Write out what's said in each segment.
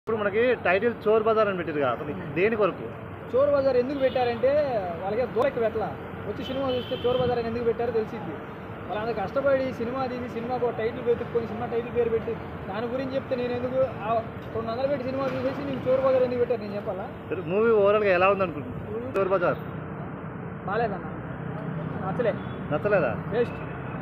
ఇప్పుడు మనకి టైటిల్ చోర్ బజార్ అని పెట్టింది కదా, అసలు దేని కొరకు? చోర్ బజార్ ఎందుకు పెట్టారంటే వాళ్ళకి దూరకి పెట్టలా వచ్చి సినిమా చూస్తే చోర్ బజార్ అని ఎందుకు పెట్టారో తెలిసింది. వాళ్ళందరూ కష్టపడి సినిమా తీసి సినిమాకు ఒక టైటిల్ వెతుక్కొని సినిమా టైటిల్ పేరు పెట్టి దాని గురించి చెప్తే నేను ఎందుకు 200 పెట్టి సినిమా చూసేసి నేను చోర్ బజార్ ఎందుకు పెట్టారు నేను చెప్పాలా? మూవీ ఓవరాల్గా ఎలా ఉంది అనుకుంటున్నాను? చోర్ బజార్ బాగాలేదన్న, నచ్చలేదా? వేస్ట్.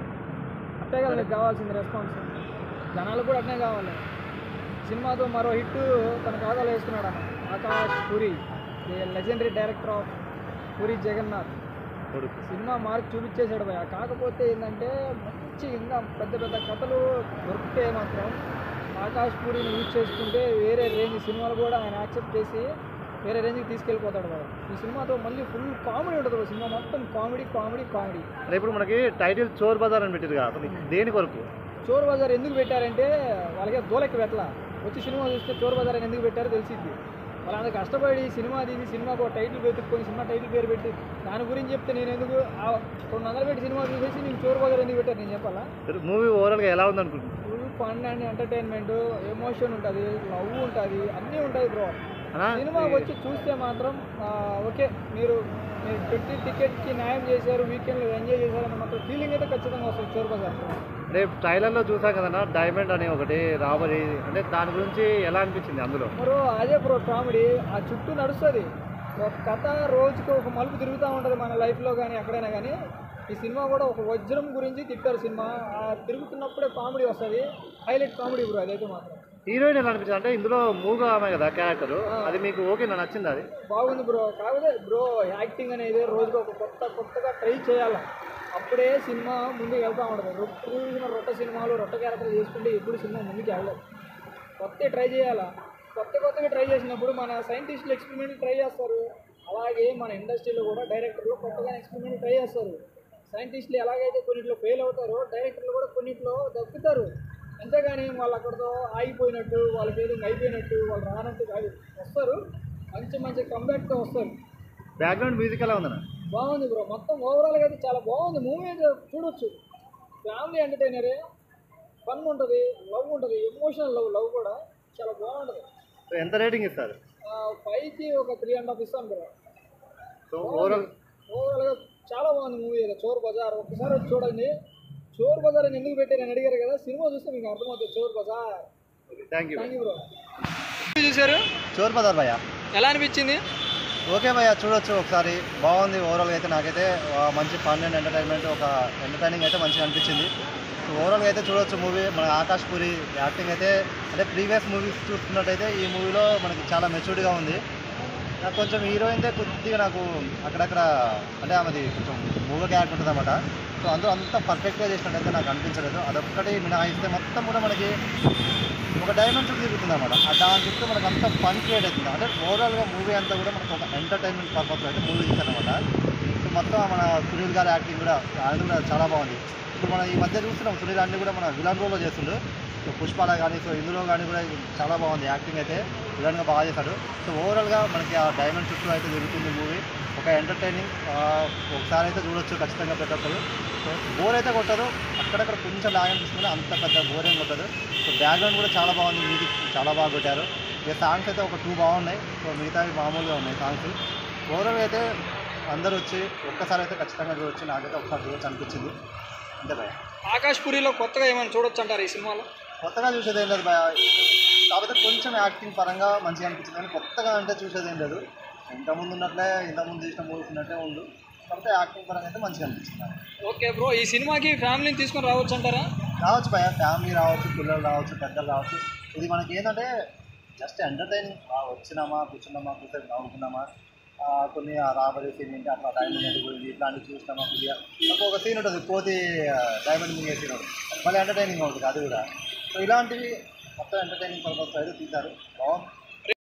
అట్టే కదా నీకు కావాల్సింది రెస్పాన్స్, జనాలు కూడా అట్నే కావాలి. సినిమాతో మరో హిట్ తన ఖాతాలో వేసుకున్నాడు అన్న Akash Puri, legendary director of Puri Jagannadh. Cinema mark చూపించేశాడు భయ. కాకపోతే ఏంటంటే మంచి ఇంకా పెద్ద పెద్ద కథలు దొరికితే మాత్రం ఆకాష్ పూరిని యూజ్ చేసుకుంటే వేరే రేంజ్ సినిమాలు కూడా ఆయన యాక్సెప్ట్ చేసి వేరే రేంజ్కి తీసుకెళ్ళిపోతాడు భయ. ఈ సినిమాతో మళ్ళీ ఫుల్ కామెడీ ఉంటుంది, సినిమా మొత్తం కామెడీ కామెడీ కామెడీ. ఇప్పుడు మనకి టైటిల్ చోర్ బజార్ అని పెట్టింది కదా, అసలు దేని కొరకు? చోర్ బజార్ ఎందుకు పెట్టారంటే వాళ్ళకి దూరకి పెట్టలా వచ్చి సినిమా చూస్తే చోర్ బజార్ అని ఎందుకు పెట్టారో తెలిసింది. వాళ్ళందరూ కష్టపడి సినిమా తీసి సినిమాకు ఒక టైటిల్ వెతుక్కొని సినిమా టైటిల్ పేరు పెట్టి దాని గురించి చెప్తే నేను ఎందుకు 200 పెట్టి సినిమా చూసేసి నేను చోర్ బజార్ ఎందుకు పెట్టారు నేను చెప్పాలా? మూవీ ఓవరాల్గా ఎలా ఉంది అనుకుంటున్నాను? Full fun and entertainment, emotion ఉంటుంది, లవ్ ఉంటుంది, అన్నీ ఉంటుంది బ్రో. సినిమా వచ్చి చూస్తే మాత్రం ఓకే, మీరు పెట్టి టికెట్కి న్యాయం చేశారు, వీకెండ్లో ఎంజాయ్ చేశారు అన్న మాత్రం ఫీలింగ్ అయితే ఖచ్చితంగా వస్తుంది చోర్ బజార్. రేపు ట్రైలర్లో చూసాం కదన్నా, డైమండ్ అనే ఒకటి రాబరీ, అంటే దాని గురించి ఎలా అనిపించింది అందులో? బ్రో అదే బ్రో కామెడీ, ఆ చుట్టూ నడుస్తుంది ఒక కథ, రోజుకి ఒక మలుపు తిరుగుతూ ఉంటుంది మన లైఫ్లో కానీ ఎక్కడైనా కానీ. ఈ సినిమా కూడా ఒక వజ్రం గురించి తిట్టారు సినిమా, ఆ తిరుగుతున్నప్పుడే కామెడీ వస్తుంది, హైలైట్ కామెడీ బ్రో అదైతే మాత్రం. హీరోయిన్ ఎలా అనిపించింది? అంటే ఇందులో మూగా ఆమె కదా క్యారెక్టర్, అది మీకు ఓకేనా, నచ్చింది? అది బాగుంది బ్రో. కాకపోతే బ్రో యాక్టింగ్ అనేది రోజుకి ఒక కొత్తగా ట్రై చేయాలి, అప్పుడే సినిమా ముందుకు వెళ్తూ ఉంటుంది. రొట్ట సినిమాలు రొట్ట క్యారెక్టర్ చేసుకుంటే ఎప్పుడు సినిమా ముందుకు వెళ్ళదు. కొత్తగా ట్రై చేయాలా, కొత్తగా ట్రై చేసినప్పుడు మన సైంటిస్టులు ఎక్స్పెరిమెంట్ ట్రై చేస్తారు, అలాగే మన ఇండస్ట్రీలో కూడా డైరెక్టర్లు కొత్తగా ఎక్స్పెరిమెంట్ ట్రై చేస్తారు. సైంటిస్టులు ఎలాగైతే కొన్నిట్లో ఫెయిల్ అవుతారో డైరెక్టర్లు కూడా కొన్నిట్లో దక్కుతారు. అంతేగాని వాళ్ళు అక్కడితో ఆగిపోయినట్టు, వాళ్ళ ఫీలింగ్ అయిపోయినట్టు, వాళ్ళు రానట్టు కాదు, వస్తారు మంచి కంబ్యాక్తో వస్తారు. బ్యాక్గ్రౌండ్ మ్యూజిక్ ఎలా ఉందన్న? బాగుంది బ్రో, మొత్తం ఓవరాల్గా అయితే చాలా బాగుంది. మూవీ అయితే చూడొచ్చు, ఫ్యామిలీ ఎంటర్టైనరే, ఫన్ ఉంటుంది, లవ్ ఉంటుంది, ఎమోషనల్ లవ్ కూడా చాలా బాగుంటుంది. ఎంత రేటింగ్ ఇస్తారు? 5కి ఒక 3.5 ఇస్తాను బ్రో. సో ఓవరాల్గా చాలా బాగుంది మూవీ అయితే. చోర్ బజార్ ఒకసారి వచ్చి చూడండి. చోర్ బజార్ అని ఎందుకు పెట్టారని అడిగారు కదా, సినిమా చూస్తే మీకు అర్థమవుతుంది Chor Bazaar. Thank you bro. చూసారు చోర్ బజార్ భయ్యా, ఎలా అనిపించింది? ఓకే భయ్యా, చూడొచ్చు ఒకసారి, బాగుంది. ఓవరాల్గా అయితే నాకైతే మంచి ఫన్ అండ్ ఎంటర్టైన్మెంట్, ఒక ఎంటర్టైనింగ్ అయితే మంచిగా అనిపించింది. ఓవరాల్గా అయితే చూడొచ్చు మూవీ. మన ఆకాష్ పూరి యాక్టింగ్ అయితే, అంటే ప్రీవియస్ మూవీస్ చూసుకున్నట్టయితే ఈ మూవీలో మనకి చాలా మెచ్యూర్డ్గా ఉంది. నాకు కొంచెం హీరోయిన్దే కొద్దిగా నాకు అక్కడక్కడ, అంటే ఆమెది కొంచెం మూగ క్యారెక్టర్ ఉంటుంది అన్నమాట. సో అందులో అంత పర్ఫెక్ట్గా చేసినట్టయితే నాకు అనిపించలేదు. అదొక్కటి మినహాయిస్తే మొత్తం కూడా మనకి ఒక డైమండ్ చుట్టూ తిరుగుతుంది అన్నమాట. దాని చుట్టూ మనకు అంత ఫన్ క్రియేట్ అవుతుంది. అంటే ఓవరాల్గా మూవీ అంతా కూడా మనకు ఒక ఎంటర్టైన్మెంట్ పర్పస్ అయితే మూవీ తీశారనమాట. సో మొత్తం మన సునీల్ గారి యాక్టింగ్ కూడా, ఆయన కూడా చాలా బాగుంది. ఇప్పుడు మనం ఈ మధ్య చూస్తున్నాం సునీల్ అన్ని కూడా మన విలన్ రోల్లో చేస్తుండు. సో పుష్పాల కానీ, సో ఇందులో కానీ కూడా చాలా బాగుంది యాక్టింగ్ అయితే, విలన్గా బాగా చేశాడు. సో ఓవరాల్గా మనకి ఆ డైమండ్ చుట్టూ అయితే తిరుగుతుంది మూవీ. ఒక ఎంటర్టైనింగ్, ఒకసారి అయితే చూడొచ్చు ఖచ్చితంగా ప్రతి ఒక్కరు. సో బోర్ అయితే కొట్టదు, అక్కడక్కడ కొంచెం లాగ్ అనిపిస్తుంది, అంత పెద్ద బోర్ ఏం కొట్టదు. సో బ్యాక్గ్రౌండ్ కూడా చాలా బాగుంది, మ్యూజిక్ చాలా బాగా కొట్టారు. ఇక సాంగ్స్ అయితే ఒక 2 బాగున్నాయి, సో మిగతావి మామూలుగా ఉన్నాయి సాంగ్స్. ఓవరాల్గా అయితే అందరూ వచ్చి ఒక్కసారి అయితే ఖచ్చితంగా చూడొచ్చు, నాకైతే ఒకసారి చూడొచ్చు అనిపించింది. అంతే భయ. ఆకాష్ పూరిలో కొత్తగా ఏమైనా చూడొచ్చు అంటారు ఈ సినిమాలో? కొత్తగా చూసేది ఏం లేదు భయ, కాకపోతే కొంచెం యాక్టింగ్ పరంగా మంచిగా అనిపించింది, కానీ కొత్తగా అంటే చూసేది ఏం లేదు. ఇంతకుముందు ఉన్నట్లే, ఇంతకుముందు చేసిన మూవీస్ ఉన్నట్టే ఉండు, కాకపోతే యాక్టింగ్ పరంగా అయితే మంచిగా అనిపించింది. ఓకే బ్రో, ఈ సినిమాకి ఫ్యామిలీని తీసుకొని రావచ్చు అంటారా? రావచ్చు భయ, ఫ్యామిలీ రావచ్చు, పిల్లలు రావచ్చు, పెద్దలు రావచ్చు. ఇది మనకి ఏంటంటే జస్ట్ ఎంటర్టైనింగ్, వచ్చినామా కూర్చున్నామా కూర్చొని నవ్వుకున్నామా, కొన్ని రాబరీ సీన్ ఏంటి అట్లా డైమండ్ గురించి ఇట్లాంటివి చూసినామా, కొద్దిగా ఒక సీన్ ఉంటుంది కోతి డైమండ్ మింగే సీన్ ఉంటుంది, మళ్ళీ ఎంటర్టైనింగ్ ఉంటుంది అది కూడా. సో ఇలాంటివి మొత్తం ఎంటర్టైనింగ్ పర్పస్ అయితే తీశారు, బాగుంది.